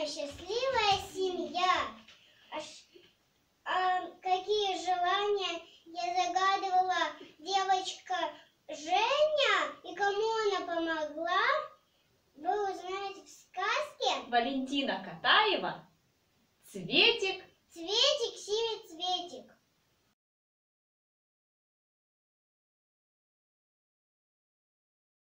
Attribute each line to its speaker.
Speaker 1: самая счастливая семья. Какие желания я загадывала девочка Женя и кому она помогла, вы узнаете в сказке
Speaker 2: Валентина Катаева «Цветик».
Speaker 1: Цветик, Синий цветик.